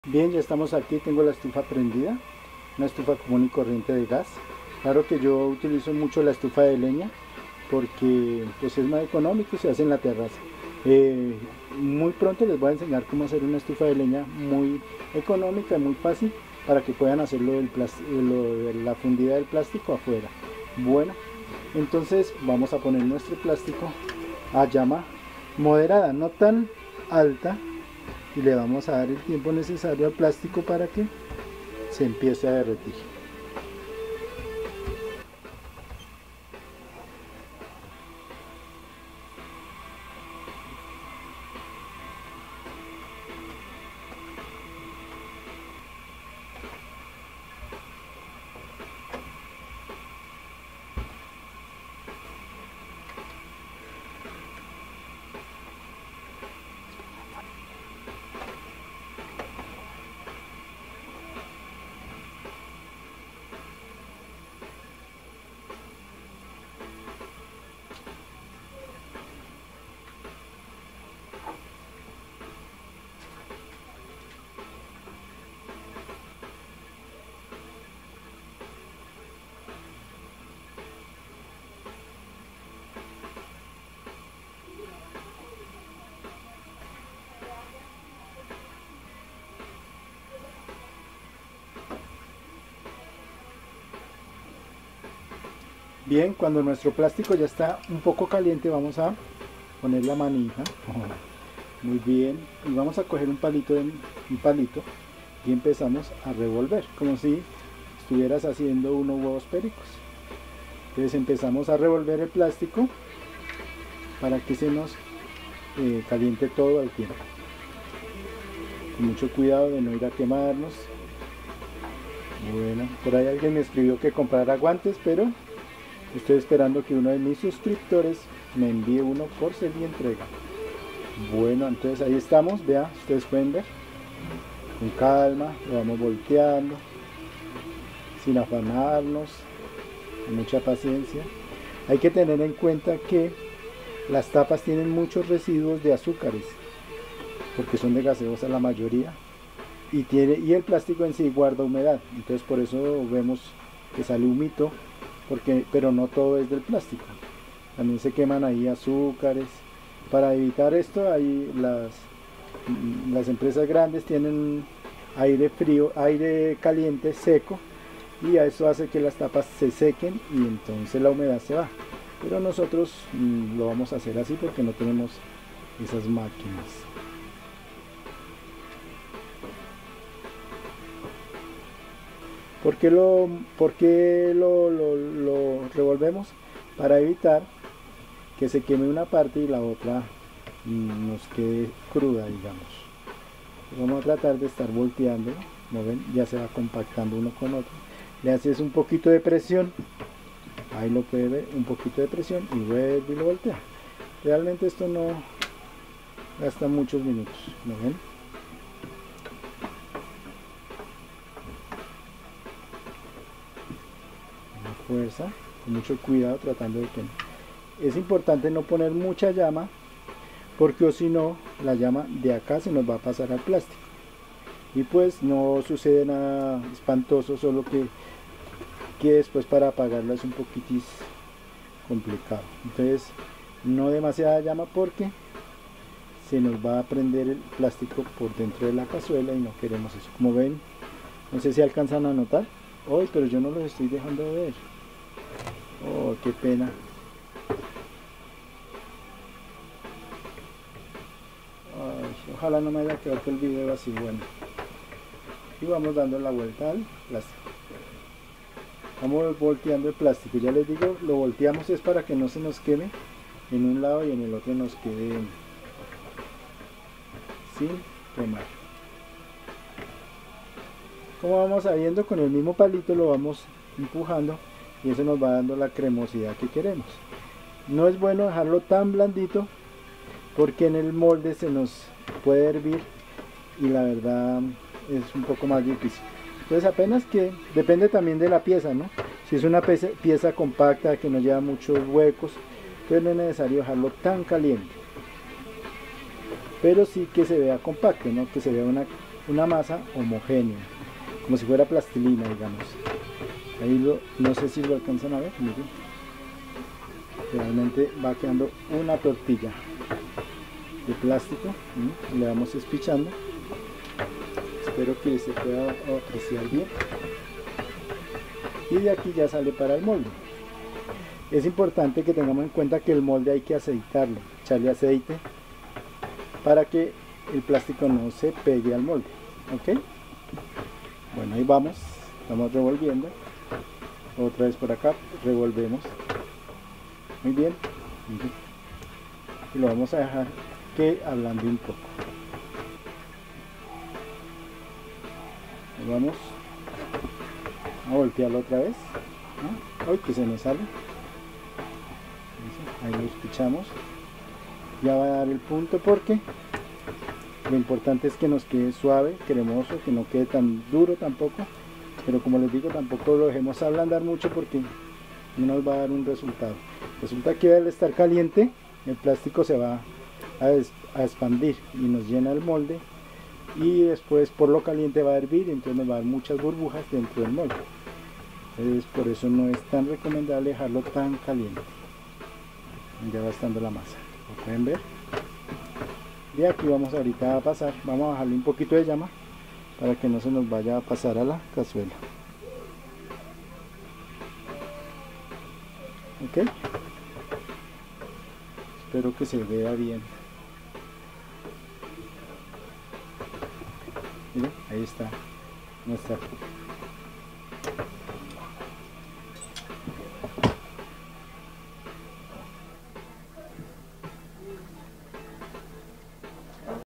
Bien, ya estamos aquí, tengo la estufa prendida, una estufa común y corriente de gas. Claro que yo utilizo mucho la estufa de leña porque pues es más económico y se hace en la terraza. Eh, Muy pronto les voy a enseñar cómo hacer una estufa de leña muy económica y muy fácil para que puedan hacer lo de la fundida del plástico afuera. Bueno, entonces vamos a poner nuestro plástico a llama moderada, no tan alta, y le vamos a dar el tiempo necesario al plástico para que se empiece a derretir. Bien, cuando nuestro plástico ya está un poco caliente, vamos a poner la manija. Muy bien, y vamos a coger un palito y empezamos a revolver como si estuvieras haciendo unos huevos pericos. Entonces empezamos a revolver el plástico para que se nos caliente todo al tiempo, con mucho cuidado de no ir a quemarnos. Bueno, por ahí alguien me escribió que comprara guantes, pero estoy esperando que uno de mis suscriptores me envíe uno por ser mi entrega. Bueno, entonces ahí estamos, vean, ustedes pueden ver, con calma, lo vamos volteando, sin afanarnos, con mucha paciencia. Hay que tener en cuenta que las tapas tienen muchos residuos de azúcares, porque son de gaseosa la mayoría, y el plástico en sí guarda humedad, entonces por eso vemos que sale humito, pero no todo es del plástico, también se queman ahí azúcares. Para evitar esto, las empresas grandes tienen aire frío, aire caliente seco, y a eso hace que las tapas se sequen y entonces la humedad se va. Pero nosotros lo vamos a hacer así porque no tenemos esas máquinas. ¿Por qué lo revolvemos? Para evitar que se queme una parte y la otra nos quede cruda, digamos. Vamos a tratar de estar volteando, ¿no ven? Ya se va compactando uno con otro. Le haces un poquito de presión, ahí lo puede ver, un poquito de presión y vuelve y lo voltea. Realmente esto no gasta muchos minutos, ¿no ven? Una fuerza, con mucho cuidado, tratando de que no. Es importante no poner mucha llama, porque o si no, la llama de acá se nos va a pasar al plástico. Y pues no sucede nada espantoso, solo que después para apagarla es un poquitis complicado. Entonces, no demasiada llama porque se nos va a prender el plástico por dentro de la cazuela y no queremos eso. Como ven, no sé si alcanzan a notar. Hoy, pero yo no los estoy dejando de ver. Oh, qué pena. Ay, ojalá no me haya quedado el video así bueno. Y vamos dando la vuelta al plástico. Vamos volteando el plástico. Ya les digo, lo volteamos es para que no se nos queme en un lado y en el otro nos quede sin quemar. Como vamos sabiendo, con el mismo palito lo vamos empujando y eso nos va dando la cremosidad que queremos. No es bueno dejarlo tan blandito porque en el molde se nos puede hervir y la verdad es un poco más difícil. Entonces apenas que depende también de la pieza, ¿no? Si es una pieza compacta que no lleva muchos huecos, entonces no es necesario dejarlo tan caliente, pero sí que se vea compacto, ¿no? Que se vea una masa homogénea, como si fuera plastilina, digamos. Ahí no sé si lo alcanzan a ver, miren. Realmente va quedando una tortilla de plástico, le vamos espichando. Espero que se pueda apreciar bien. Y de aquí ya sale para el molde. Es importante que tengamos en cuenta que el molde hay que aceitarlo, echarle aceite para que el plástico no se pegue al molde. ¿Ok? Bueno, ahí vamos, estamos revolviendo. Otra vez por acá, revolvemos. Muy bien. Y lo vamos a dejar que ablande un poco. Vamos a voltearlo otra vez. Ay, que se nos sale. Ahí lo espichamos. Ya va a dar el punto porque lo importante es que nos quede suave, cremoso, que no quede tan duro tampoco. Pero como les digo, tampoco lo dejemos ablandar mucho porque no nos va a dar un resultado. Resulta que al estar caliente, el plástico se va a expandir y nos llena el molde. Y después por lo caliente va a hervir y entonces nos va a dar muchas burbujas dentro del molde. Entonces por eso no es tan recomendable dejarlo tan caliente. Ya va estando la masa, ¿lo pueden ver? Y aquí vamos ahorita a pasar, vamos a bajarle un poquito de llama para que no se nos vaya a pasar a la cazuela. Ok, espero que se vea bien. Miren, ahí está nuestra